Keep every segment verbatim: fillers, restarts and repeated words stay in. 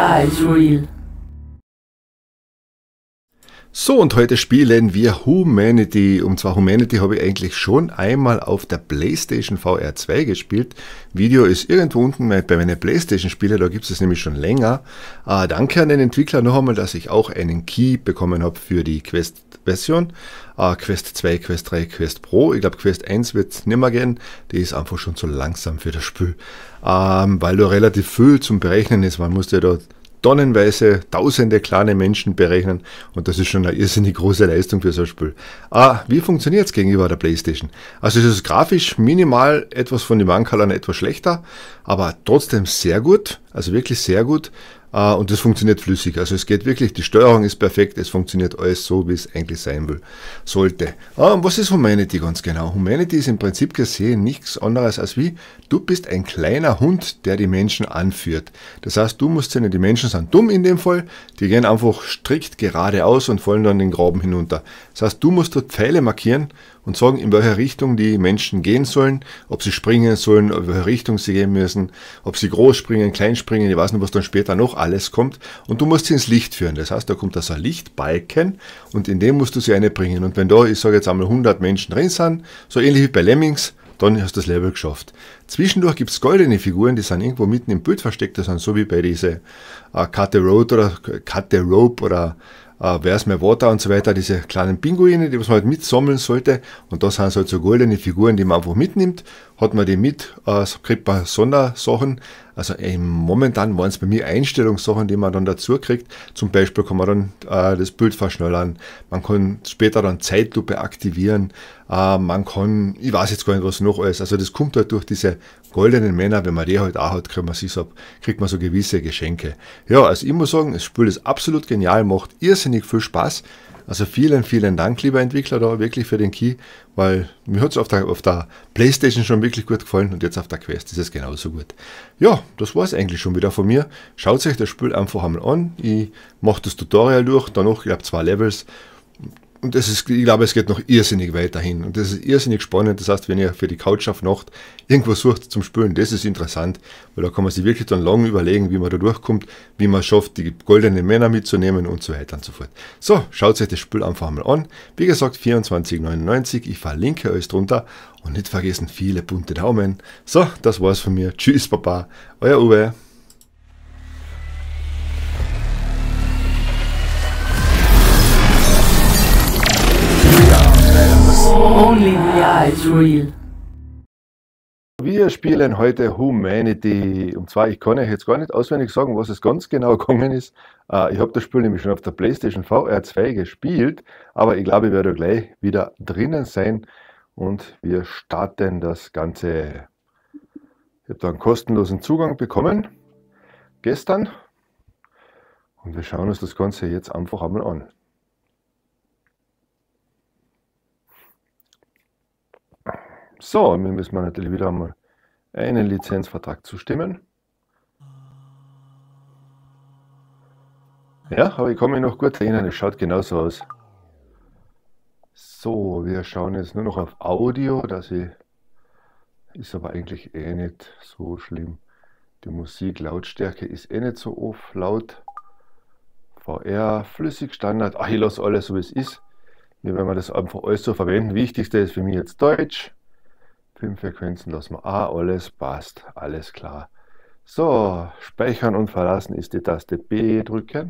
Media is real. So, und heute spielen wir Humanity. Und zwar Humanity habe ich eigentlich schon einmal auf der PlayStation V R zwei gespielt. Video ist irgendwo unten bei meinen PlayStation-Spielen, da gibt es es nämlich schon länger. Äh, danke an den Entwickler noch einmal, dass ich auch einen Key bekommen habe für die Quest-Version. Äh, Quest zwei, Quest drei, Quest Pro. Ich glaube, Quest eins wird es nicht mehr gehen. Die ist einfach schon zu langsam für das Spiel. Ähm, weil da relativ viel zum Berechnen ist. Man musste da tonnenweise, tausende kleine Menschen berechnen und das ist schon eine irrsinnig große Leistung für so ein Spiel. Ah, wie funktioniert es gegenüber der PlayStation? Also es ist grafisch minimal etwas von den Mankerlern etwas schlechter, aber trotzdem sehr gut, also wirklich sehr gut. Und das funktioniert flüssig, also es geht wirklich, die Steuerung ist perfekt, es funktioniert alles so, wie es eigentlich sein will, sollte. Ah, und was ist Humanity ganz genau? Humanity ist im Prinzip gesehen nichts anderes als wie, du bist ein kleiner Hund, der die Menschen anführt. Das heißt, du musst sehen, die Menschen sind dumm in dem Fall, die gehen einfach strikt geradeaus und fallen dann den Graben hinunter. Das heißt, du musst dort Pfeile markieren und sagen, in welche Richtung die Menschen gehen sollen, ob sie springen sollen, in welche Richtung sie gehen müssen, ob sie groß springen, klein springen, ich weiß nicht, was dann später noch alles kommt. Und du musst sie ins Licht führen. Das heißt, da kommt also ein Lichtbalken und in dem musst du sie reinbringen. Und wenn da, ich sage jetzt einmal hundert Menschen drin sind, so ähnlich wie bei Lemmings, dann hast du das Level geschafft. Zwischendurch gibt es goldene Figuren, die sind irgendwo mitten im Bild versteckt, das sind so wie bei diese äh, Cut the Road oder Cut the Rope oder Uh, Where's My Water und so weiter, diese kleinen Pinguine, die man halt mitsammeln sollte. Und da sind halt so goldene Figuren, die man einfach mitnimmt. Hat man die mit, uh, kriegt man Sondersachen. Also äh, momentan waren es bei mir Einstellungssachen, die man dann dazu kriegt. Zum Beispiel kann man dann uh, das Bild verschnellern. Man kann später dann Zeitlupe aktivieren. Uh, man kann, ich weiß jetzt gar nicht, was noch alles. Also das kommt halt durch diese goldenen Männer, wenn man die halt auch hat, kriegt man, sich so, kriegt man so gewisse Geschenke. Ja, also ich muss sagen, das Spiel ist absolut genial, macht irrsinnig viel Spaß. Also vielen, vielen Dank, lieber Entwickler, da wirklich für den Key, weil mir hat es auf der, auf der PlayStation schon wirklich gut gefallen und jetzt auf der Quest ist es genauso gut. Ja, das war es eigentlich schon wieder von mir. Schaut euch das Spiel einfach einmal an. Ich mache das Tutorial durch, danach, ich glaube, zwei Levels. Und das ist, ich glaube, es geht noch irrsinnig weiterhin. Und das ist irrsinnig spannend. Das heißt, wenn ihr für die Couch auf Nacht irgendwo sucht zum Spielen, das ist interessant, weil da kann man sich wirklich dann lange überlegen, wie man da durchkommt, wie man schafft, die goldenen Männer mitzunehmen und so weiter und so fort. So, schaut euch das Spiel einfach mal an. Wie gesagt, vierundzwanzig neunundneunzig. Ich verlinke euch drunter und nicht vergessen, viele bunte Daumen. So, das war's von mir. Tschüss, Papa. Euer Uwe. Only Media is real. Wir spielen heute Humanity. Und zwar, ich kann euch jetzt gar nicht auswendig sagen, was es ganz genau gegangen ist. Uh, ich habe das Spiel nämlich schon auf der PlayStation V R zwei gespielt, aber ich glaube, ich werde gleich wieder drinnen sein und wir starten das Ganze. Ich habe da einen kostenlosen Zugang bekommen, gestern. Und wir schauen uns das Ganze jetzt einfach einmal an. So, wir müssen natürlich wieder einmal einen Lizenzvertrag zustimmen. Ja, aber ich kann mich noch gut erinnern, es schaut genauso aus. So, wir schauen jetzt nur noch auf Audio, dass ich, ist aber eigentlich eh nicht so schlimm. Die Musiklautstärke ist eh nicht so oft laut. V R, Flüssigstandard, ach, ich lasse alles so wie es ist. Wir werden das einfach alles so verwenden. Wichtigste ist für mich jetzt Deutsch. Filmfrequenzen lassen wir auch, alles passt, alles klar. So, speichern und verlassen ist die Taste B drücken.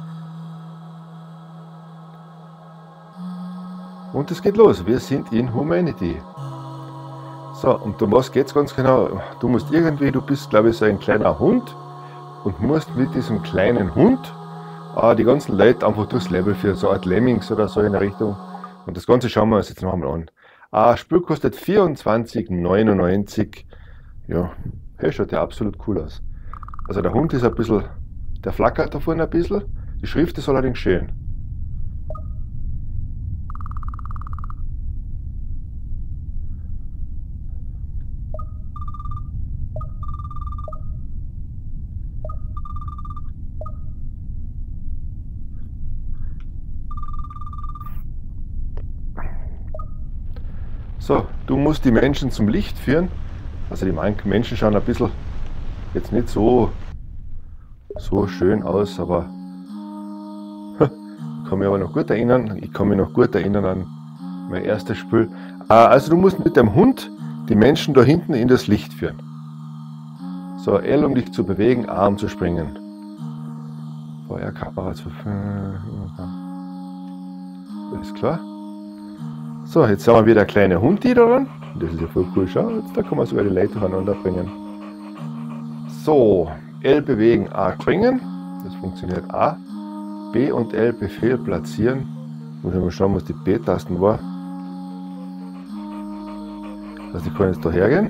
Und es geht los, wir sind in Humanity. So, und um was geht es ganz genau? Du musst irgendwie, du bist glaube ich so ein kleiner Hund und musst mit diesem kleinen Hund äh, die ganzen Leute einfach durchs Level für so eine Art Lemmings oder so in der Richtung. Und das Ganze schauen wir uns jetzt noch einmal an. Das Spiel kostet vierundzwanzig neunundneunzig. Ja, hey, schaut ja absolut cool aus. Also der Hund ist ein bisschen, der flackert da vorne ein bisschen. Die Schrift ist allerdings schön. So, du musst die Menschen zum Licht führen. Also die Menschen schauen ein bisschen jetzt nicht so so schön aus, aber ich kann mich aber noch gut erinnern, ich kann mich noch gut erinnern an mein erstes Spiel. Also du musst mit dem Hund die Menschen da hinten in das Licht führen. So, L um dich zu bewegen, A um zu springen. Feuerkamera zu führen. Alles klar. So, jetzt haben wir wieder ein kleiner Hund da dran. Das ist ja voll cool. Schau, jetzt, da kann man sogar die Leute durcheinander bringen. So, L bewegen, A springen. Das funktioniert A. B und L Befehl platzieren. Muss ich mal schauen, was die B-Tasten war. Also ich kann jetzt da hergehen.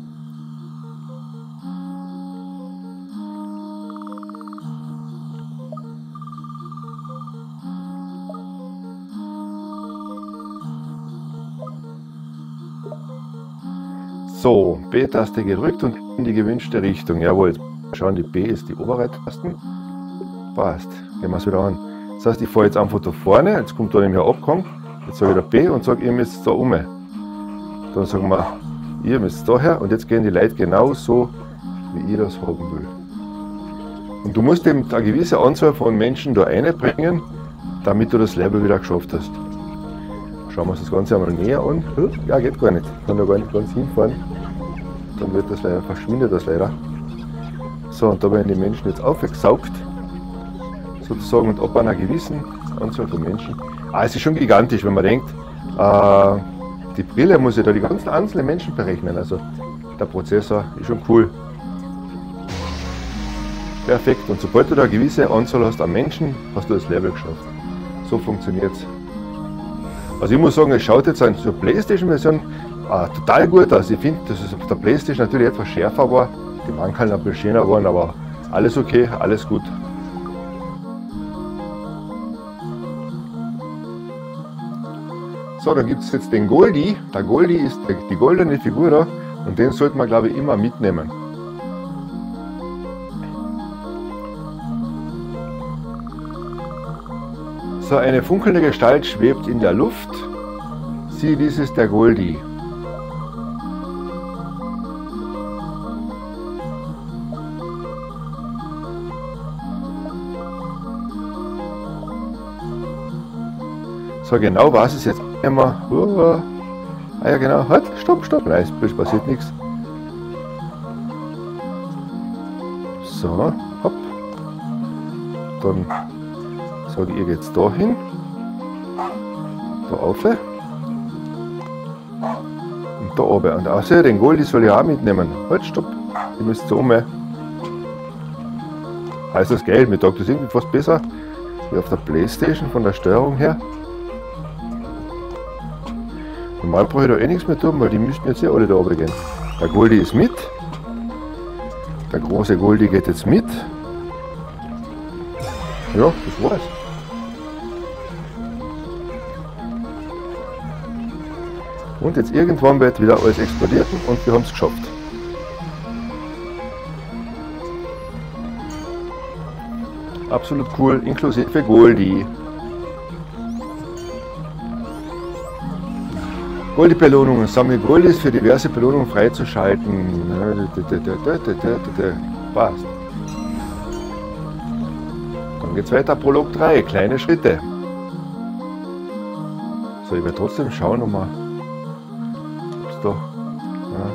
So, B-Taste gedrückt und in die gewünschte Richtung. Jawohl, schauen, die B ist die obere Taste. Passt, gehen wir es wieder an. Das heißt, ich fahre jetzt einfach da vorne, jetzt kommt da nämlich ein Abgang. Jetzt sage ich da B und sage, ihr müsst da um. Dann sagen wir, ihr müsst daher und jetzt gehen die Leute genau so, wie ich das haben will. Und du musst eben eine gewisse Anzahl von Menschen da reinbringen, damit du das Level wieder geschafft hast. Schauen wir uns das Ganze einmal näher an. Ja, geht gar nicht. Ich kann da gar nicht ganz hinfahren. Dann wird das leider, verschwindet das leider. So, und da werden die Menschen jetzt aufgesaugt. Sozusagen und ab einer gewissen Anzahl von Menschen. Ah, es ist schon gigantisch, wenn man denkt, äh, die Brille muss ja da die ganzen einzelnen Menschen berechnen. Also der Prozessor ist schon cool. Perfekt. Und sobald du da eine gewisse Anzahl hast an Menschen, hast du das Level geschafft. So funktioniert es. Also ich muss sagen, es schaut jetzt an zur PlayStation-Version äh, total gut aus. Ich finde, dass es auf der PlayStation natürlich etwas schärfer war. Die Wankeln ein bisschen schöner waren, aber alles okay, alles gut. So, dann gibt es jetzt den Goldie. Der Goldie ist die goldene Figur da und den sollte man, glaube ich, immer mitnehmen. So, eine funkelnde Gestalt schwebt in der Luft. Sieh, dies ist der Goldie. So, genau was ist jetzt immer. Uh, ah ja, genau. Halt, stopp, stopp. Nein, es passiert nichts. So, hopp. Dann sage ich, ihr geht's da hin. Da rauf. Und da oben. Und außer den Goldie soll ich auch mitnehmen. Halt, stopp. Ihr müsst so um. Heißt das geil? Mir taugt das irgendwie fast besser wie auf der PlayStation von der Steuerung her. Normal brauche ich da eh nichts mehr tun, weil die müssten jetzt ja alle da oben gehen. Der Goldie ist mit. Der große Goldie geht jetzt mit. Ja, das war's. Und jetzt irgendwann wird wieder alles explodiert und wir haben es geschafft. Absolut cool, inklusive Goldie. Goldie-Belohnungen. Sammle Goldies für diverse Belohnungen freizuschalten. Passt. Dann geht's weiter. Prolog drei. Kleine Schritte. So, ich werde trotzdem schauen, ob es da. Ja.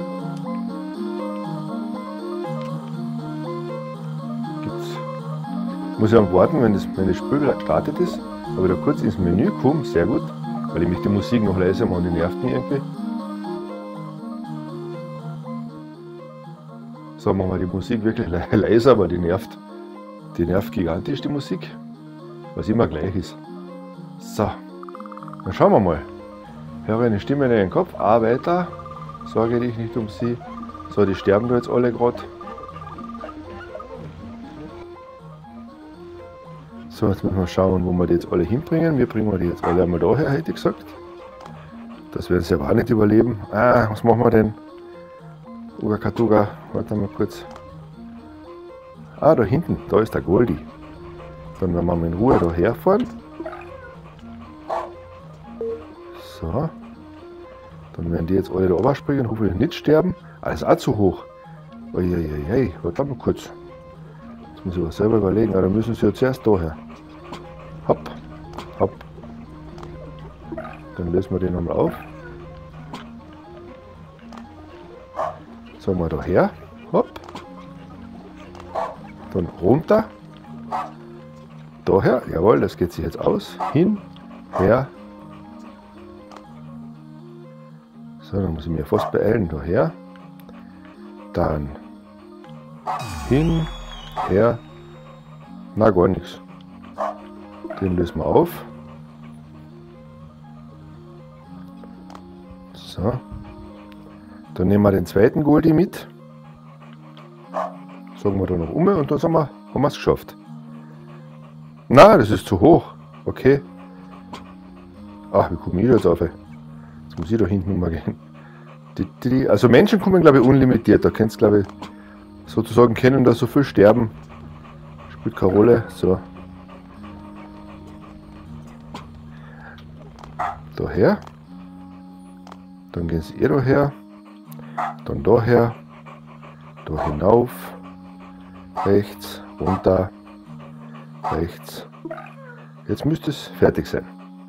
Gibt's. Muss ich warten, wenn das, wenn das Spiel wieder gestartet ist. Aber da kurz ins Menü kommen. Sehr gut. Weil ich mich die Musik noch leise mache und die nervt mich irgendwie. So, machen wir die Musik wirklich le leiser, aber die nervt. Die nervt gigantisch, die Musik. Was immer gleich ist. So, dann schauen wir mal. Höre eine Stimme in den Kopf. A, weiter. Sorge dich nicht um sie. So, die sterben da jetzt alle gerade. So, jetzt müssen wir schauen, wo wir die jetzt alle hinbringen. Wir bringen die jetzt alle einmal daher, hätte ich gesagt. Das werden sie aber auch nicht überleben. Ah, was machen wir denn? Uga Katuga, warte mal kurz. Ah, da hinten, da ist der Goldie. Dann werden wir mal in Ruhe da herfahren. So. Dann werden die jetzt alle da runterspringen, hoffentlich nicht sterben. Ah, das ist auch zu hoch. Uiuiui, warte mal kurz. Jetzt muss ich was selber überlegen, aber dann müssen sie ja zuerst daher. Hopp, hopp. Dann lösen wir den nochmal auf. Sagen wir daher. Hopp. Dann runter. Daher. Jawohl, das geht sich jetzt aus. Hin, her. So, dann muss ich mir fast beeilen. Daher. Dann hin, her. Na, gar nichts. Den lösen wir auf. So. Dann nehmen wir den zweiten Goldie mit. Sagen wir da noch um und dann sind wir, haben wir es geschafft. Na, das ist zu hoch. Okay. Ach, wie komme ich da jetzt auf? Jetzt muss ich da hinten mal gehen. Die, die, also Menschen kommen, glaube ich, unlimitiert. Da könnt ihr, glaube ich, sozusagen kennen, dass so viel sterben. Spielt keine Rolle. So. Daher. Dann gehen sie eh daher. Dann daher. Da hinauf. Rechts. Runter. Rechts. Jetzt müsste es fertig sein.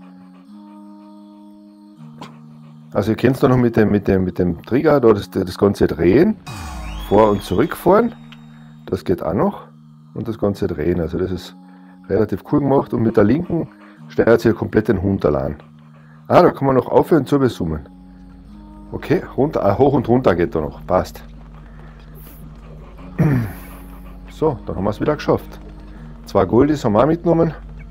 Also ihr kennt es da noch mit dem, mit dem, mit dem Trigger, da das, das Ganze drehen. Vor- und zurückfahren. Das geht auch noch. Und das Ganze drehen. Also das ist relativ cool gemacht. Und mit der linken steuert sich komplett den Hund allein. Ah, da kann man noch aufhören zu bezoomen. Okay, runter, ah, hoch und runter geht da noch. Passt. So, dann haben wir es wieder geschafft. Zwei Goldies haben wir auch mitgenommen.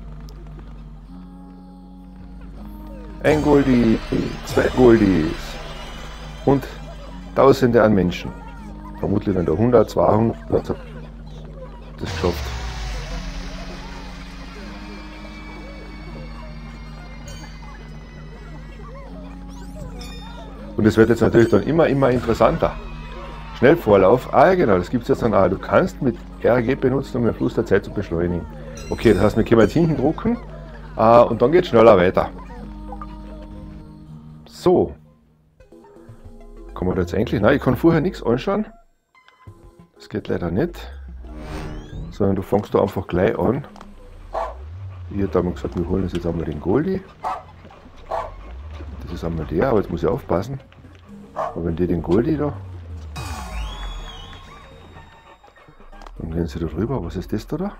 Ein Goldie, zwei Goldies und Tausende an Menschen. Vermutlich dann der hundert, zweihundert, das geschafft. Und es wird jetzt natürlich dann immer, immer interessanter. Schnellvorlauf, ah ja genau, das gibt es jetzt dann auch. Du kannst mit R G benutzen, um den Fluss der Zeit zu beschleunigen. Okay, das heißt, wir können jetzt hinten drucken äh, und dann geht es schneller weiter. So. Kann man da jetzt eigentlich, nein, ich kann vorher nichts anschauen. Das geht leider nicht. Sondern du fängst da einfach gleich an. Ich hätte einmal gesagt, wir holen uns jetzt einmal den Goldie. Das ist einmal der, aber jetzt muss ich aufpassen. Aber wenn die den Goldie da. Dann gehen sie da drüber. Was ist das da? da?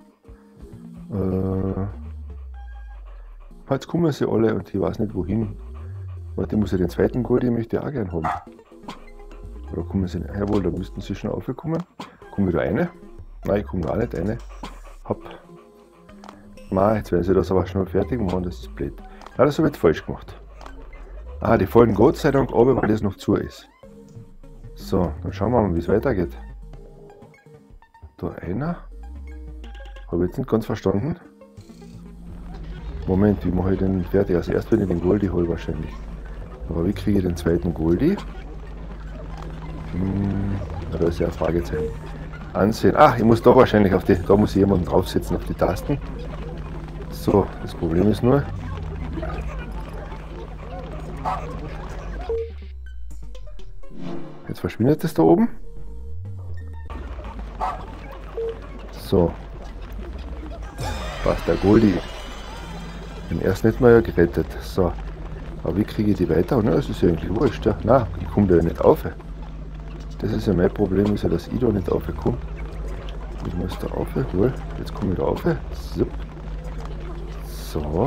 Äh, jetzt kommen sie alle und ich weiß nicht wohin. Warte, muss ich den zweiten Goldie möchte ich auch gerne haben. Oder kommen sie nicht? Jawohl, da müssten sie schon aufkommen. Kommen wieder eine? Nein, ich komme auch nicht eine. Hopp. Nein, jetzt werden sie das aber schon fertig machen, das ist blöd. Ja, das habe ich jetzt falsch gemacht. Ah, die fallen Gott sei Dank runter, weil das noch zu ist. So, dann schauen wir mal, wie es weitergeht. Da einer. Habe ich jetzt nicht ganz verstanden. Moment, wie mache ich den fertig? Also erst wenn ich den Goldie hole wahrscheinlich. Aber wie kriege ich den zweiten Goldie? Hm, da ist ja ein Fragezeichen. Ansehen. Ach, ich muss da wahrscheinlich auf die, da muss ich jemanden draufsetzen auf die Tasten. So, das Problem ist nur. Jetzt verschwindet es da oben. So. Passt, der Goldie. Den ersten hätten wir ja gerettet. So. Aber wie kriege ich die weiter? Na, das ist ja eigentlich wurscht. Ja. Nein, ich komme da ja nicht auf. Das ist ja mein Problem, ist ja, dass ich da nicht aufkomme. Ich muss da auf. Wohl. Jetzt komme ich da auf. So.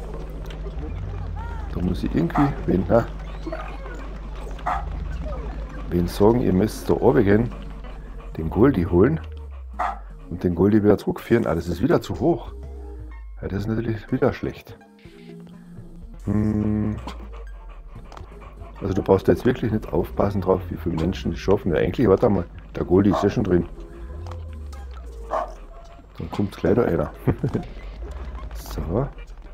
Da muss ich irgendwie, wenn, na, wenn sagen, ihr müsst da oben gehen, den Goldie holen und den Goldie wieder zurückführen. Ah, das ist wieder zu hoch. Ja, das ist natürlich wieder schlecht. Hm. Also du brauchst jetzt wirklich nicht aufpassen drauf, wie viele Menschen das schaffen. Ja, eigentlich, warte mal, der Goldie ist ja schon drin. Dann kommt gleich da einer. So.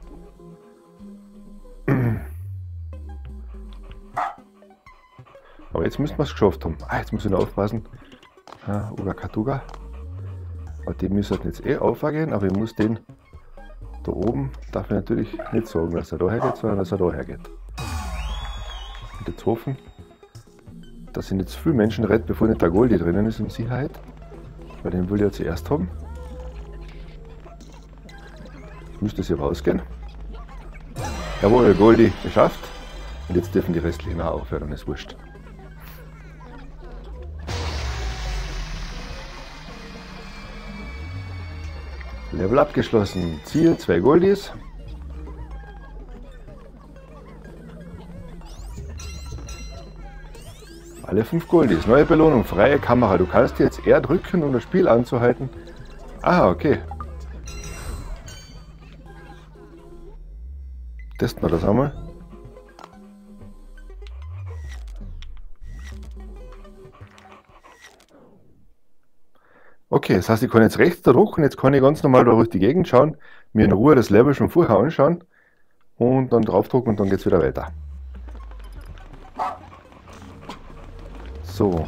Aber jetzt müssen wir es geschafft haben. Ah, jetzt muss ich noch aufpassen. Ah, Uga Katuga. Aber den müssen wir jetzt eh aufgehen, aber ich muss den da oben, darf ich natürlich nicht sagen, dass er daher geht, sondern dass er daher geht. Und jetzt hoffen, dass ich nicht zu viele Menschen rette, bevor nicht der Goldie drinnen ist, um Sicherheit. Weil den will ich ja zuerst haben. Müsste es hier rausgehen. Jawohl, Goldie, geschafft. Und jetzt dürfen die restlichen auch aufhören, ist wurscht. Level abgeschlossen. Ziel, zwei Goldies. Alle fünf Goldies. Neue Belohnung, freie Kamera. Du kannst jetzt R drücken, um das Spiel anzuhalten. Ah, okay. Testen wir das einmal. Okay, das heißt, ich kann jetzt rechts da hoch und jetzt kann ich ganz normal da durch die Gegend schauen, mir in Ruhe das Level schon vorher anschauen und dann draufdrücken und dann geht es wieder weiter. So.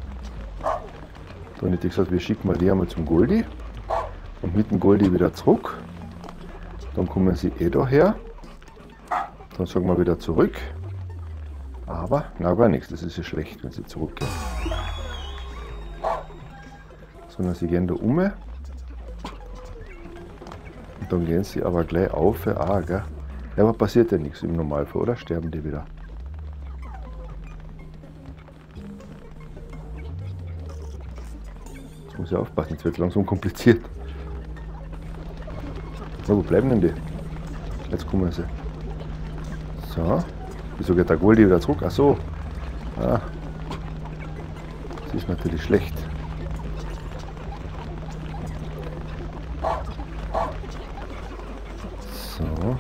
Dann hätte ich gesagt, wir schicken mal die einmal zum Goldie und mit dem Goldie wieder zurück. Dann kommen sie eh da her. Dann sagen wir wieder zurück. Aber, na gar nichts, das ist ja schlecht, wenn sie zurückgehen. Sondern sie gehen da um. Und dann gehen sie aber gleich auf. Ah, gell? Ja, aber passiert ja nichts im Normalfall, oder? Sterben die wieder. Jetzt muss ich aufpassen, jetzt wird es langsam kompliziert. Na, wo bleiben denn die? Jetzt kommen sie. So. Wieso geht der Goldie wieder zurück? Ach so. Ah. Das ist natürlich schlecht. So.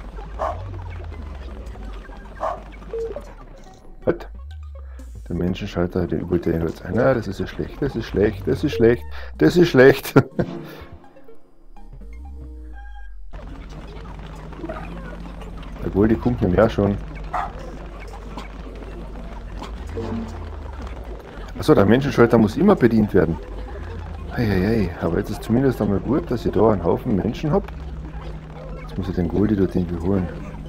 Halt. Der Menschenschalter, den wollte ich jetzt ein. Ah, das ist ja schlecht, das ist schlecht, das ist schlecht, das ist schlecht. Der Goldie kommt mir ja schon. Achso, der Menschenschalter muss immer bedient werden. Eieiei, aber jetzt ist zumindest einmal gut, dass ich da einen Haufen Menschen habe. Jetzt muss ich den Goldie dort irgendwie holen.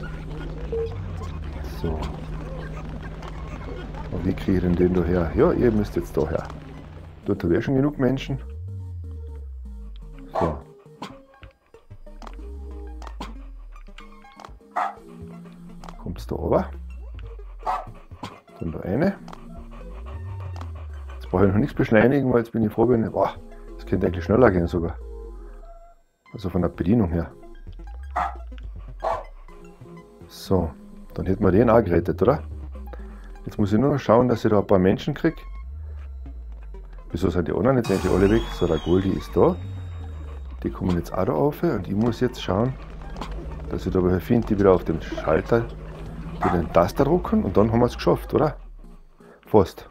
So. Und wie kriege ich denn den da her? Ja, ihr müsst jetzt da her. Dort habe ich schon genug Menschen. So. Kommst du da runter? Dann da eine. Jetzt brauche ich noch nichts beschleunigen, weil jetzt bin ich froh, wenn ich, boah, das könnte eigentlich schneller gehen sogar. Also von der Bedienung her. So, dann hätten wir den auch gerettet, oder? Jetzt muss ich nur noch schauen, dass ich da ein paar Menschen kriege. Wieso sind die anderen jetzt eigentlich alle weg? So, der Goldie ist da. Die kommen jetzt auch da rauf und ich muss jetzt schauen, dass ich da welche finde, die wieder auf dem Schalter den Taster drücken und dann haben wir es geschafft, oder? Fast.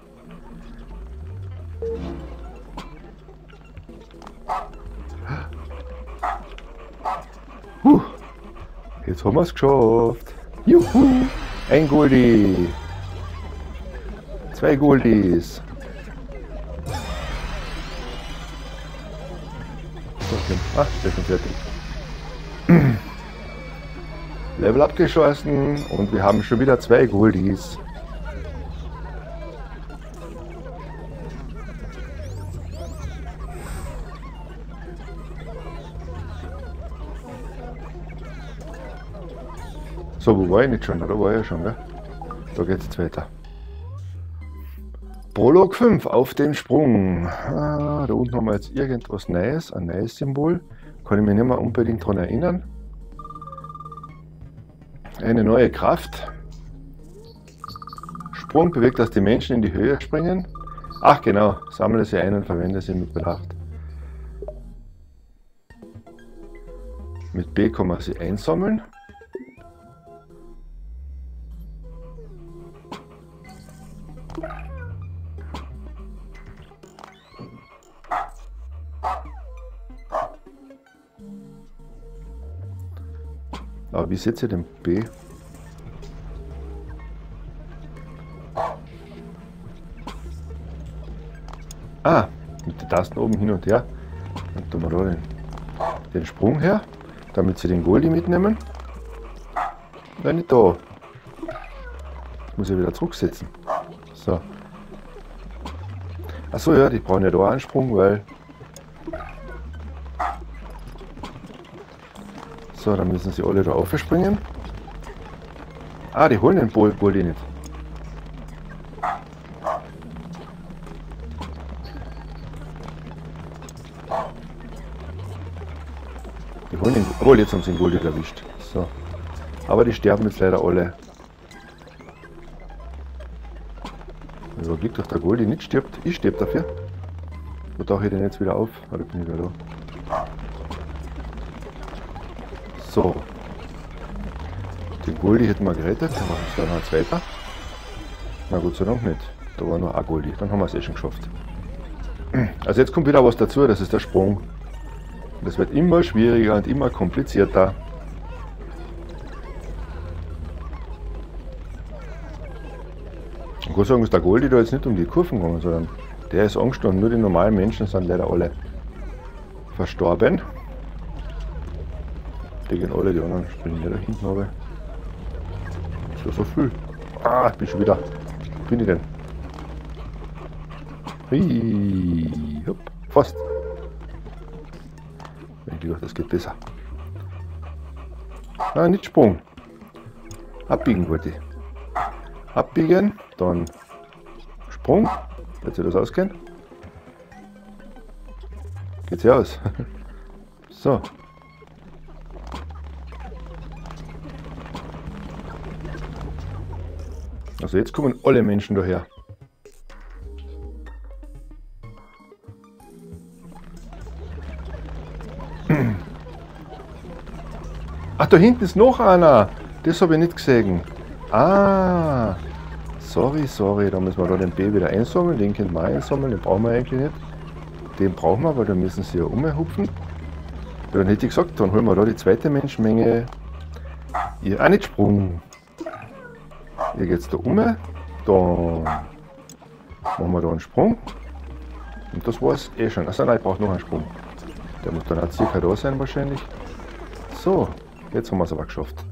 Huh. Jetzt haben wir es geschafft. Juhu! Ein Goldie. Zwei Goldies. So, okay. Ah, der ist schon fertig. Level abgeschlossen und wir haben schon wieder zwei Goldies. So, wo war ich nicht schon? Da war ich ja schon, gell? Da geht es jetzt weiter. Prolog fünf, auf den Sprung. Ah, da unten haben wir jetzt irgendwas Neues, ein neues Symbol. Kann ich mich nicht mehr unbedingt daran erinnern. Eine neue Kraft. Sprung bewirkt, dass die Menschen in die Höhe springen. Ach genau, sammle sie ein und verwende sie mit Bedacht. Mit B kann man sie einsammeln. Aber wie setze ich den B? Ah, mit den Tasten oben hin und her. Dann tun wir da den, den Sprung her, damit sie den Goldie mitnehmen. Nein, nicht da. Das muss ich wieder zurücksetzen. So. Achso, ja, die brauchen ja da einen Sprung, weil So, dann müssen sie alle da aufspringen. Ah, die holen den Goldie nicht. Die holen den, obwohl, jetzt haben sie den Goldie erwischt. So. Aber die sterben jetzt leider alle. Also Glück, dass der Goldie nicht stirbt. Ich sterbe dafür. Wo tauche ich den jetzt wieder auf? Ah, da bin ich wieder da. So. Den Goldie hätten wir gerettet. Da war es dann noch ein zweiter. Na Gott sei Dank nicht. Da war nur ein Goldie. Dann haben wir es eh schon geschafft. Also jetzt kommt wieder was dazu. Das ist der Sprung. Und das wird immer schwieriger und immer komplizierter. Ich kann sagen, dass der Goldie da jetzt nicht um die Kurven gegangen, sondern der ist angestanden. Nur die normalen Menschen sind leider alle verstorben. Die gehen alle, die anderen springen ja da hinten runter. So, so viel. Ah, ich bin schon wieder. Wo bin ich denn? Hi, hopp, fast. Ich glaube, das geht besser. Ah, nicht Sprung. Abbiegen wollte ich. Abbiegen, dann Sprung. Wird sich das ausgehen? Geht's ja aus. So. Also jetzt kommen alle Menschen daher. Ach, da hinten ist noch einer. Das habe ich nicht gesehen. Ah, sorry, sorry. Da müssen wir da den B wieder einsammeln. Den können wir einsammeln. Den brauchen wir eigentlich nicht. Den brauchen wir, weil da müssen sie ja umhupfen. Dann hätte ich gesagt, dann holen wir da die zweite Menschenmenge. Ihr auch nicht Sprung. Hier geht es da um. Dann machen wir da einen Sprung. Und das war es eh schon. Achso, nein, ich brauche noch einen Sprung. Der muss dann auch circa da sein wahrscheinlich. So, jetzt haben wir es aber geschafft.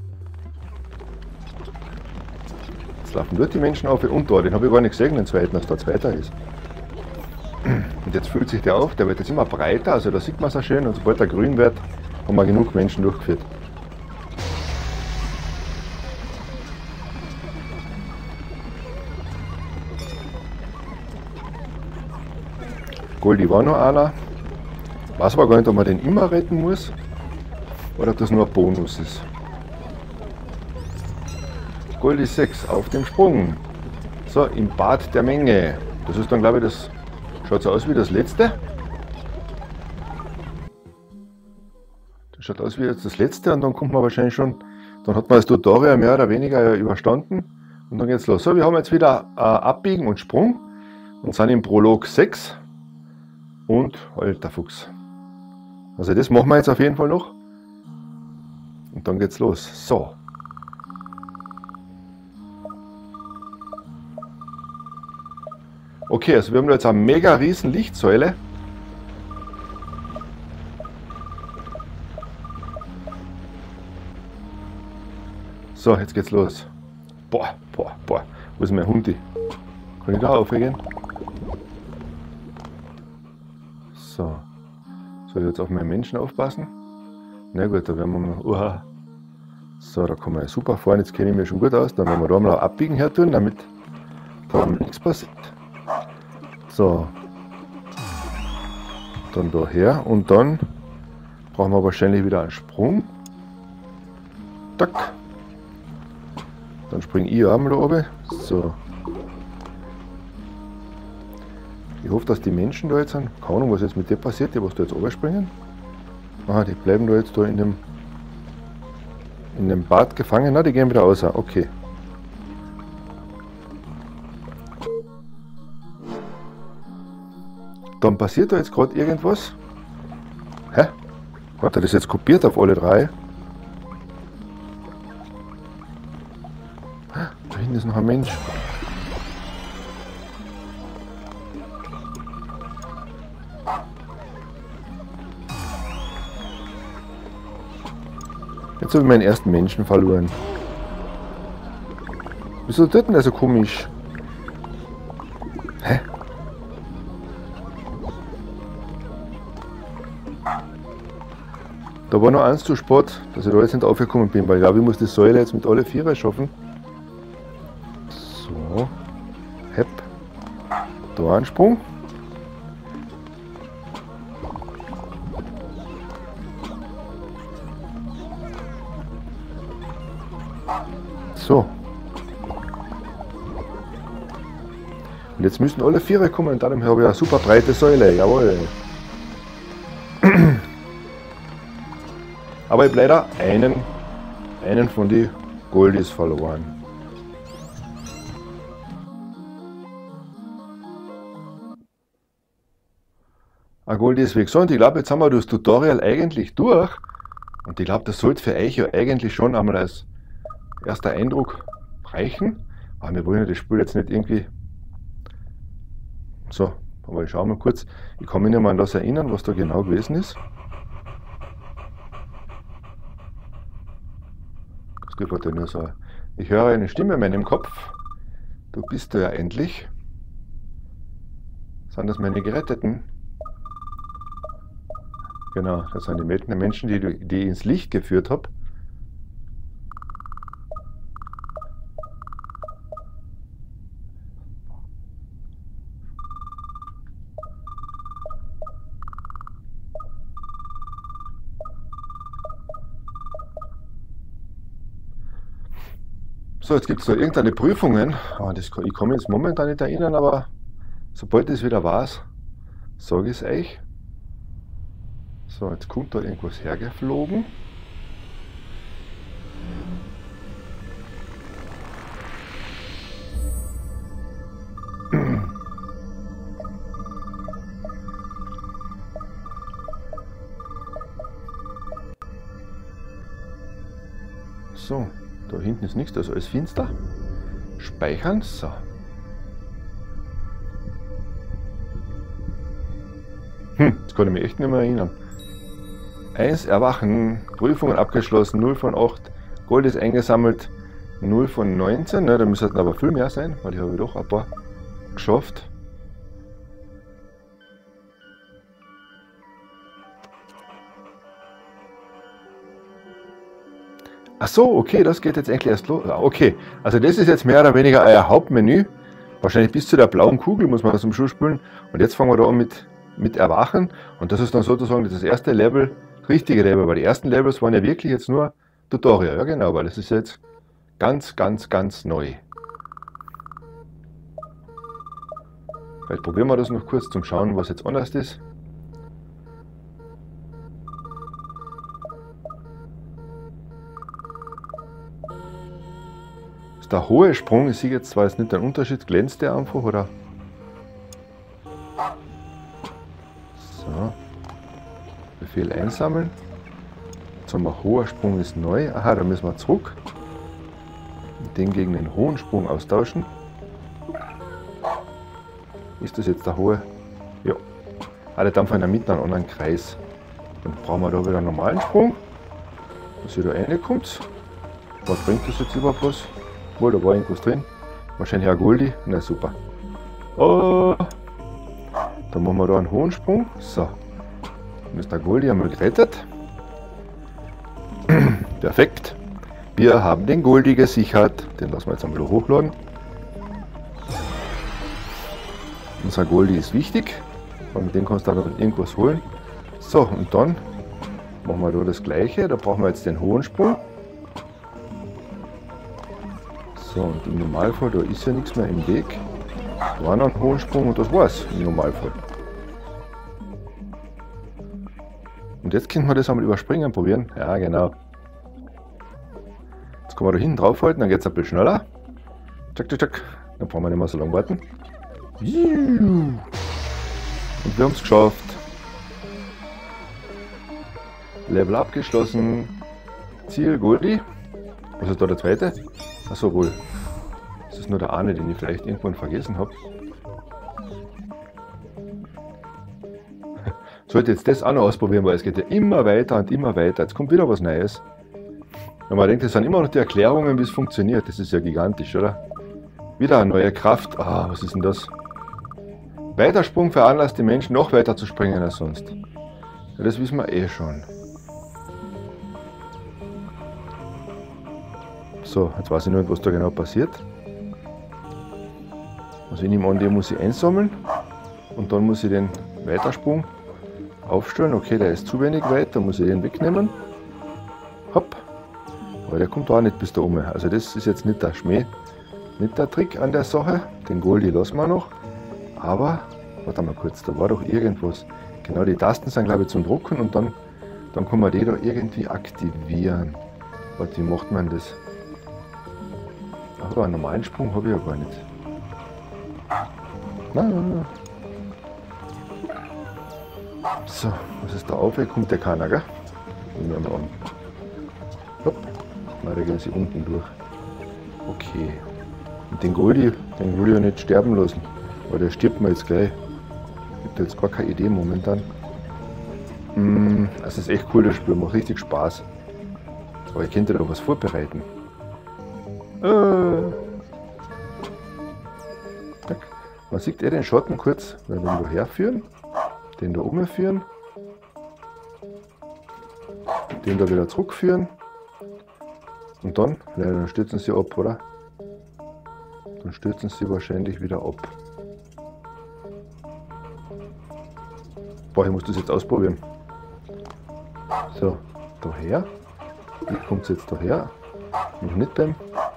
Jetzt laufen dort die Menschen auf und da. Den habe ich gar nicht gesehen, den zweiten, dass da zweiter ist. Und jetzt füllt sich der auf, der wird jetzt immer breiter, also da sieht man es auch schön. Und sobald er grün wird, haben wir genug Menschen durchgeführt. Goldie war noch einer. Weiß aber gar nicht, ob man den immer retten muss oder ob das nur ein Bonus ist. Goldie sechs auf dem Sprung. So, im Bad der Menge. Das ist dann, glaube ich, das schaut so aus wie das letzte. Das schaut aus wie jetzt das letzte und dann kommt man wahrscheinlich schon, dann hat man das Tutorial mehr oder weniger überstanden und dann geht's los. So, wir haben jetzt wieder äh, Abbiegen und Sprung und sind im Prolog sechs. Und alter Fuchs. Also das machen wir jetzt auf jeden Fall noch. Und dann geht's los. So. Okay, also wir haben da jetzt eine mega riesen Lichtsäule. So, jetzt geht's los. Boah, boah, boah. Wo ist mein Hundi? Kann ich da aufgehen? So. Soll ich jetzt auf meinen Menschen aufpassen? Na gut, da werden wir mal. Uha. So, da kann man ja super fahren. Jetzt kenne ich mich schon gut aus. Dann werden wir da mal abbiegen her tun, damit da nichts passiert. So. Dann da her und dann brauchen wir wahrscheinlich wieder einen Sprung. Tack. Dann springe ich auch mal da oben. So. Ich hoffe, dass die Menschen da jetzt sind. Keine Ahnung, was jetzt mit dir passiert, die was da jetzt runterspringen. Aha, die bleiben da jetzt da in dem in dem Bad gefangen. Na, die gehen wieder raus. Okay. Dann passiert da jetzt gerade irgendwas. Hä? Hat er das jetzt kopiert auf alle drei? Da hinten ist noch ein Mensch. Jetzt habe ich meinen ersten Menschen verloren. Wieso tut denn der so komisch? Hä? Da war noch eins zu spät, dass ich da jetzt nicht aufgekommen bin, weil ich glaube, ich muss die Säule jetzt mit alle Vierer schaffen. So. Hepp. Da ein Sprung. So. Und jetzt müssen alle Vierer kommen und darum habe ich eine super breite Säule. Jawohl. Aber ich habe leider einen, einen von den Goldies verloren. Ein Goldie ist weg. So, und ich glaube, jetzt haben wir das Tutorial eigentlich durch. Und ich glaube, das sollte für euch ja eigentlich schon einmal als erster Eindruck reichen. Aber wir wollen ja das Spiel jetzt nicht irgendwie... So, aber ich schaue mal kurz. Ich kann mich nicht mehr an das erinnern, was da genau gewesen ist. Das geht ja nur so. Ich höre eine Stimme in meinem Kopf. Du bist ja endlich. Sind das meine Geretteten? Genau, das sind die Menschen, die, die ich ins Licht geführt habe. So, jetzt gibt es da irgendeine Prüfungen. Oh, das kann, ich kann mich jetzt momentan nicht erinnern, aber sobald ich es wieder weiß, sage ich es euch. So, jetzt kommt da irgendwas hergeflogen. So, da hinten ist nichts, also alles finster. Speichern, so. Hm, jetzt kann ich mich echt nicht mehr erinnern. eins Erwachen, Prüfungen abgeschlossen, null von acht, Gold ist eingesammelt, null von neunzehn, ne, da müssten aber viel mehr sein, weil ich habe doch ein paar geschafft. Ach so, okay, das geht jetzt eigentlich erst los. Okay, also das ist jetzt mehr oder weniger euer Hauptmenü. Wahrscheinlich bis zu der blauen Kugel muss man das zum Schluss spielen. Und jetzt fangen wir da an mit, mit Erwachen. Und das ist dann sozusagen das erste Level, richtige Level. Weil die ersten Levels waren ja wirklich jetzt nur Tutorial. Ja genau, weil das ist jetzt ganz, ganz, ganz neu. Vielleicht probieren wir das noch kurz zum Schauen, was jetzt anders ist. Der hohe Sprung, ich sehe jetzt zwar jetzt nicht den Unterschied, glänzt der einfach, oder? So. Befehl einsammeln. Jetzt haben wir, hoher Sprung ist neu. Aha, da müssen wir zurück. Den gegen den hohen Sprung austauschen. Ist das jetzt der hohe? Ja. Ah, der Dampf in der Mitte einen anderen Kreis. Dann brauchen wir da wieder einen normalen Sprung. Dass ihr da reinkommt. Was bringt das jetzt überhaupt was? Oh, da war irgendwas drin. Wahrscheinlich ein Goldie. Na super. Oh. Dann machen wir da einen hohen Sprung. So. Dann ist der Goldie einmal gerettet. Perfekt. Wir haben den Goldie gesichert. Den lassen wir jetzt einmal hochladen. Unser Goldie ist wichtig. Und mit dem kannst du dann irgendwas holen. So, und dann machen wir da das gleiche. Da brauchen wir jetzt den hohen Sprung. So, und im Normalfall, da ist ja nichts mehr im Weg. Da war noch ein hohen Sprung und das war's im Normalfall. Und jetzt können wir das einmal überspringen, probieren. Ja, genau. Jetzt können wir da hinten draufhalten, dann geht es ein bisschen schneller. Tschack, tschack, tschack. Dann brauchen wir nicht mehr so lange warten. Und wir haben es geschafft. Level abgeschlossen. Ziel Goldie. Was ist da der zweite? Achso, wohl. Das ist nur der eine, den ich vielleicht irgendwann vergessen habe. Sollte jetzt das auch noch ausprobieren, weil es geht ja immer weiter und immer weiter. Jetzt kommt wieder was Neues. Wenn man denkt, das sind immer noch die Erklärungen, wie es funktioniert. Das ist ja gigantisch, oder? Wieder eine neue Kraft. Ah, was ist denn das? Weitersprung veranlasst die Menschen noch weiter zu springen als sonst. Ja, das wissen wir eh schon. So, jetzt weiß ich nicht, was da genau passiert. Also ich nehme an, den muss ich einsammeln und dann muss ich den Weitersprung aufstellen. Okay, der ist zu wenig weit, da muss ich den wegnehmen. Hopp. Aber der kommt auch nicht bis da oben. Also das ist jetzt nicht der Schmäh, nicht der Trick an der Sache. Den Goldi lassen wir noch. Aber, warte mal kurz, da war doch irgendwas. Genau, die Tasten sind glaube ich zum Drucken und dann, dann kann man die da irgendwie aktivieren. Warte, wie macht man das? Aber einen normalen Sprung habe ich ja gar nicht. Nein, nein, nein. So, was ist da auf? Kommt der keiner, gell? Nehmen wir mal an. Hopp. Na, da gehen sie unten durch. Okay. Und den Goldi, den will ich ja nicht sterben lassen. Weil der stirbt mir jetzt gleich. Gibt jetzt gar keine Idee momentan. Mm, das ist echt cool, das Spiel. Macht richtig Spaß. Aber ich könnte da was vorbereiten. Äh. Man sieht eh den Schatten kurz, wenn wir den da herführen, den da umführen, den da wieder zurückführen und dann, ja, dann stürzen sie ab, oder? Dann stürzen sie wahrscheinlich wieder ab. Boah, ich muss das jetzt ausprobieren. So, daher. Wie kommt es jetzt daher? Noch nicht beim.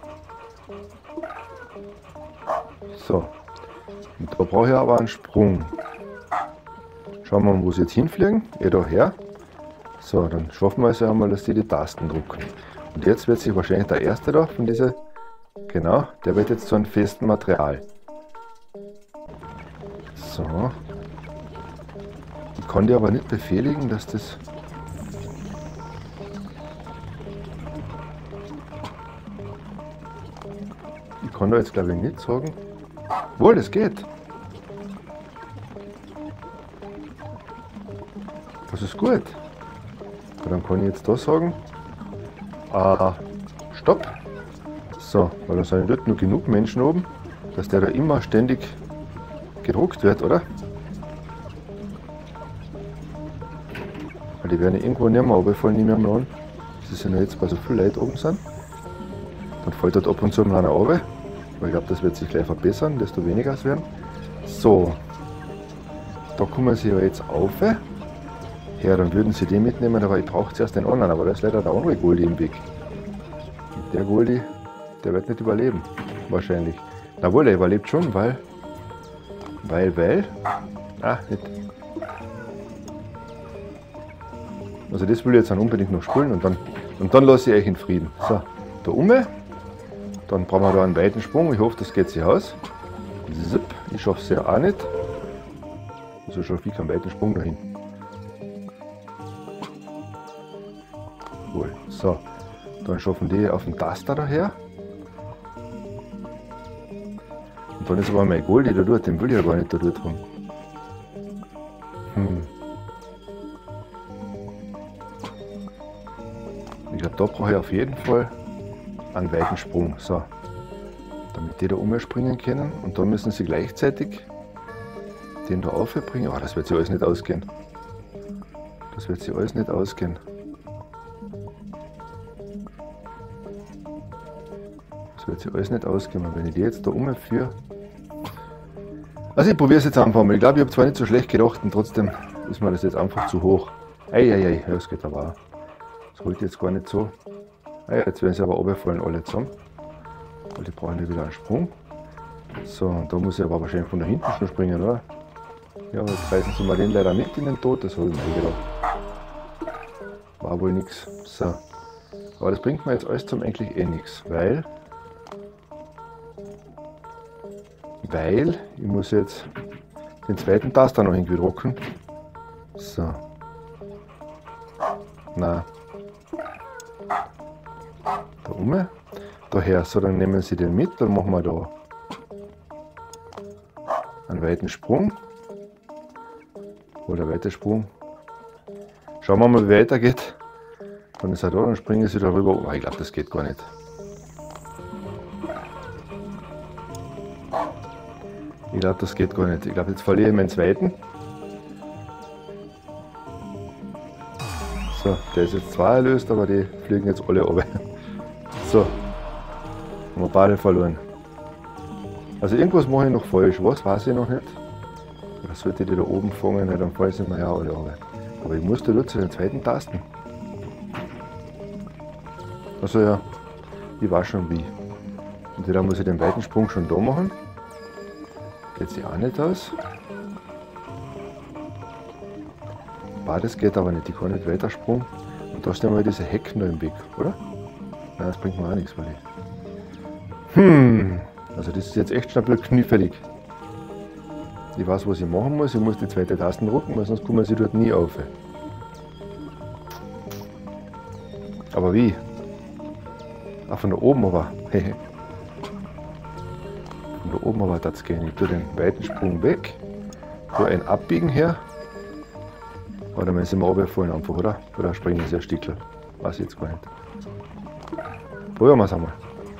So. Und da brauche ich aber einen Sprung. Schauen wir mal, wo sie jetzt hinfliegen. Eh daher. So, dann schaffen wir es ja einmal, dass die die Tasten drucken. Und jetzt wird sich wahrscheinlich der erste da von dieser, genau, der wird jetzt zu einem festen Material. So. Ich kann die aber nicht befehligen, dass das... Ich kann da jetzt glaube ich nicht sagen... Wohl, das geht. Das ist gut. Und dann kann ich jetzt da sagen, äh, Stopp. So, weil da sind dort nur genug Menschen oben, dass der da immer ständig gedruckt wird, oder? Weil die werden irgendwo nicht mehr runterfallen, nicht mehr mal an. Das ist ja jetzt, weil so viele Leute oben sind. Dann fällt dort ab und zu mal einer runter. Ich glaube, das wird sich gleich verbessern, desto weniger es werden. So, da kommen sie ja jetzt auf. Ja, dann würden sie den mitnehmen, aber ich brauche zuerst den anderen, aber da ist leider der andere Goldi im Weg. Und der Goldi, der wird nicht überleben, wahrscheinlich. Na wohl, der überlebt schon, weil, weil, weil, ah, nicht. Also das will ich jetzt dann unbedingt noch spielen und dann, und dann lasse ich euch in Frieden. So, da oben. Dann brauchen wir da einen weiten Sprung. Ich hoffe, das geht sich aus. Zip. Ich schaffe es ja auch nicht. Also schaffe ich keinen weiten Sprung dahin. Cool. So. Dann schaffen die auf den Taster daher. Und dann ist aber mein Goldi da dort. Den will ich ja gar nicht da dort haben. Hm. Ich glaube, da brauche ich auf jeden Fall einen weiten Sprung, so, damit die da umspringen können und dann müssen sie gleichzeitig den da aufbringen. Oh, das wird sich alles nicht ausgehen. Das wird sich alles nicht ausgehen. Das wird sich alles nicht ausgehen, wenn ich die jetzt da umführe. Also ich probiere es jetzt einfach mal. Ich glaube, ich habe zwar nicht so schlecht gedacht und trotzdem ist mir das jetzt einfach zu hoch. Eieiei, ja, das geht aber auch. Das wollte ich jetzt gar nicht so. Ah ja, jetzt werden sie aber runterfallen alle zusammen. Weil die brauchen ja wieder einen Sprung. So, und da muss ich aber wahrscheinlich von da hinten schon springen, oder? Ja, jetzt reißen sie mal den leider mit in den Tod, das habe ich mir gedacht. War wohl nichts. So. Aber das bringt mir jetzt alles zum eigentlich eh nichts, weil. Weil ich muss jetzt den zweiten Taster noch irgendwie drucken. So. Na. Da oben. Daher, so, dann nehmen Sie den mit, dann machen wir da einen weiten Sprung. Oder weiter Sprung. Schauen wir mal, wie weiter geht. Dann ist er da, dann springen Sie da rüber. Oh, ich glaube, das geht gar nicht. Ich glaube, das geht gar nicht. Ich glaube, jetzt verliere ich meinen zweiten. So, der ist jetzt zwar erlöst, aber die fliegen jetzt alle runter. So, Haben wir beide verloren. Also irgendwas mache ich noch falsch. Was weiß ich noch nicht. Oder sollte ich die da oben fangen, dann fallen sie mir ja alle runter. Aber ich muss da nur zu den zweiten Tasten. Also ja, ich weiß schon wie. Und dann muss ich den weiten Sprung schon da machen. Geht sich auch nicht aus. Beides geht aber nicht, ich kann nicht weiter Sprung. Und da stehen wir diese Hecken da im Weg, oder? Nein, das bringt mir auch nichts, weil ich. Hm, also das ist jetzt echt schon ein bisschen knifflig. Ich weiß, was ich machen muss, ich muss die zweite Taste drücken, weil sonst kommen sie dort nie auf. Aber wie? Auch von da oben aber. Von da oben aber das gehen. Ich tue den weiten Sprung weg, tue ein Abbiegen her. Oder wenn sie mal runterfallen einfach, oder? Oder springen sie ein Stückchen? Weiß ich jetzt gar nicht. Probieren wir es einmal.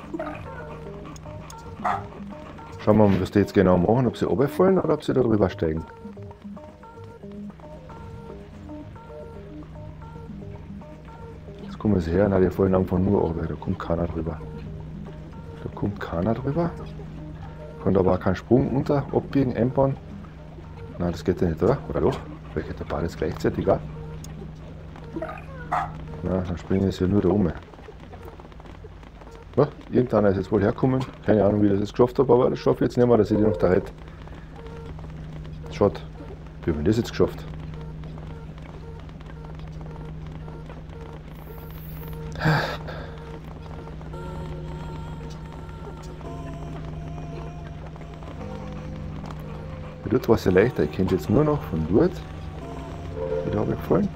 Schauen wir mal, was die jetzt genau machen, ob sie runterfallen oder ob sie da drüber steigen. Jetzt kommen sie her, nein, die fallen einfach nur runter, da kommt keiner drüber. Da kommt keiner drüber. Kann aber auch keinen Sprung unter abbiegen, einbauen. Nein, das geht ja nicht, oder? Oder doch? Vielleicht geht der Ball jetzt gleichzeitig auch. Na, dann springen sie ja nur da oben. Ja, irgendeiner ist jetzt wohl hergekommen. Keine Ahnung, wie ich das jetzt geschafft habe, aber das schaffe ich jetzt nicht mehr, dass ich die noch da hätte. Schaut, wie haben wir das jetzt geschafft? Dort war es ja leichter, ich kenne jetzt nur noch von dort. Wieder habe ich gefallen.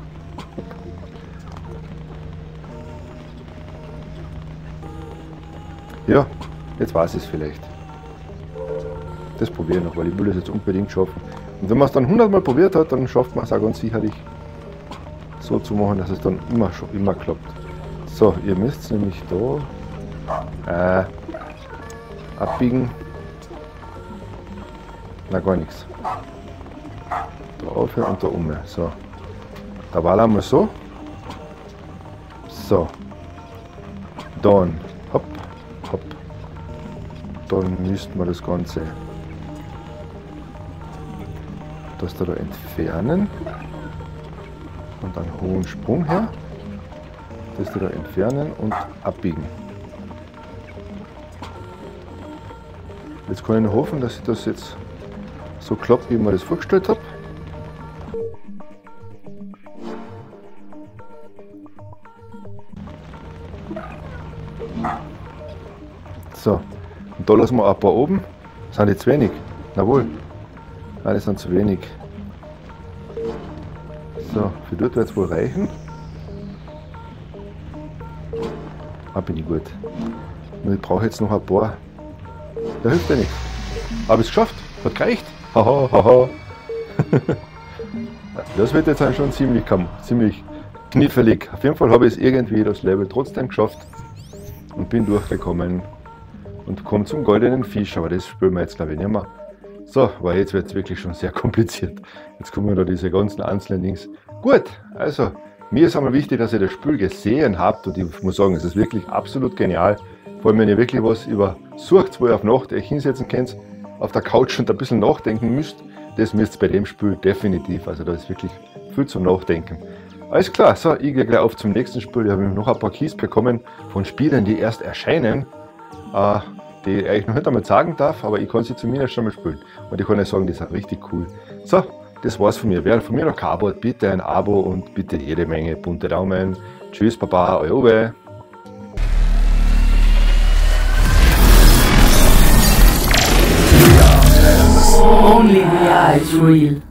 Ja, jetzt weiß ich es vielleicht. Das probiere ich noch, weil ich will das jetzt unbedingt schaffen. Und wenn man es dann hundertmal probiert hat, dann schafft man es auch ganz sicherlich so zu machen, dass es dann immer, immer klappt. So, ihr müsst nämlich da äh, abbiegen. Na, gar nichts. Da aufhören und da um. So. Da war einmal so. So. Dann. Hopp. Hopp. Dann müssten wir das Ganze. Das da, da entfernen. Und einen hohen Sprung her. Das da, da entfernen und abbiegen. Jetzt kann ich nur hoffen, dass ich das jetzt so klappt, wie ich mir das vorgestellt habe. So, und da lassen wir ein paar oben. Sind die zu wenig? Jawohl. Nein, die sind zu wenig. So, für dort wird es wohl reichen. Ah, bin ich gut. Nur ich brauche jetzt noch ein paar. Da hilft ja nichts. Habe ich es geschafft? Hat gereicht? Haha, haha. Das wird jetzt schon ziemlich, ziemlich knifflig. Auf jeden Fall habe ich es irgendwie das Level trotzdem geschafft und bin durchgekommen und komme zum goldenen Fisch, aber das spielen wir jetzt glaube ich nicht mehr. So, weil jetzt wird es wirklich schon sehr kompliziert. Jetzt kommen da diese ganzen einzelnen Dings. Gut, also mir ist einmal wichtig, dass ihr das Spiel gesehen habt und ich muss sagen, es ist wirklich absolut genial. Vor allem, wenn ihr wirklich was über sucht, wo ihr auf Nacht euch hinsetzen könnt, auf der Couch und ein bisschen nachdenken müsst, das müsst ihr bei dem Spiel definitiv. Also da ist wirklich viel zum Nachdenken. Alles klar, so, ich gehe gleich auf zum nächsten Spiel. Ich habe noch ein paar Keys bekommen von Spielen, die erst erscheinen, äh, die ich euch noch nicht einmal sagen darf, aber ich kann sie zumindest schon mal spielen. Und ich kann euch sagen, die sind richtig cool. So, das war's von mir. Wer von mir noch kein Abo hat, bitte ein Abo und bitte jede Menge bunte Daumen. Tschüss, Baba, euer Uwe. Only the eye is real.